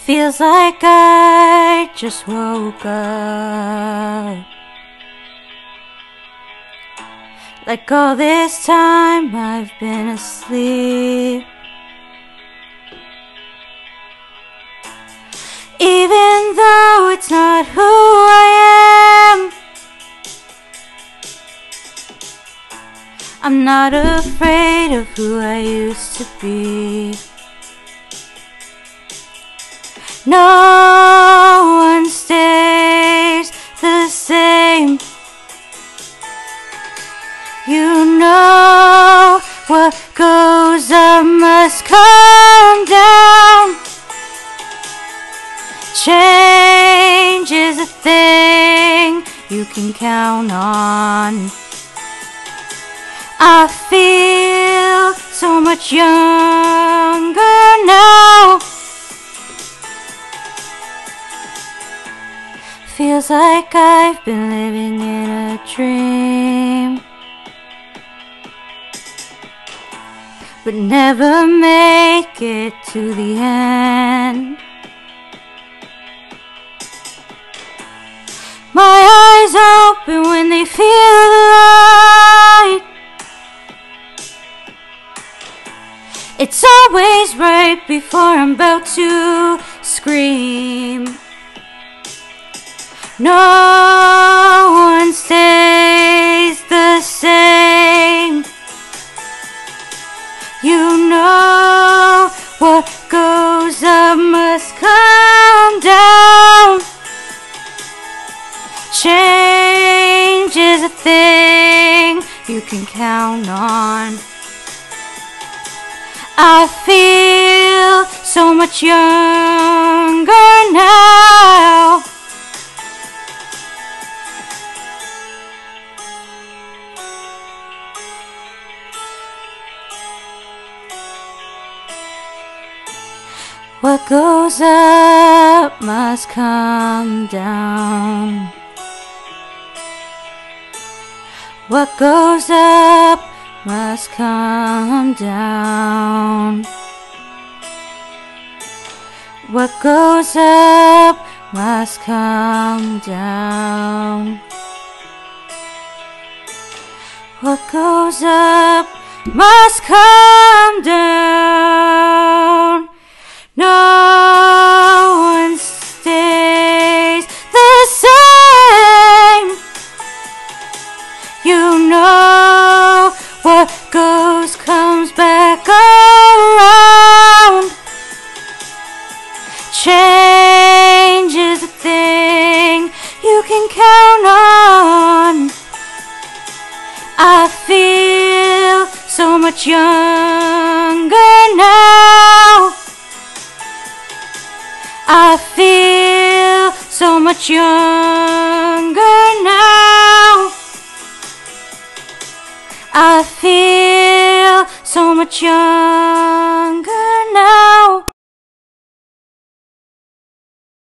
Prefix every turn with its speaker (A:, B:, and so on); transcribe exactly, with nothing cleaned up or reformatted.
A: Feels like I just woke up, like all this time I've been asleep. Even though it's not who I am, I'm not afraid of who I used to be. No one stays the same. You know what goes up must come down. Change is a thing you can count on. I feel so much younger now. Feels like I've been living in a dream, but never make it to the end. My eyes open when they feel the light. It's always right before I'm about to scream. No one stays the same. You know what goes up must come down. Change is a thing you can count on. I feel so much younger now. What goes up must come down. What goes up must come down. What goes up must come down. What goes up must come down. No one stays the same. You know what goes comes back around. Change is a thing you can count on. I feel so much younger now. I feel so much younger now. I feel so much younger now.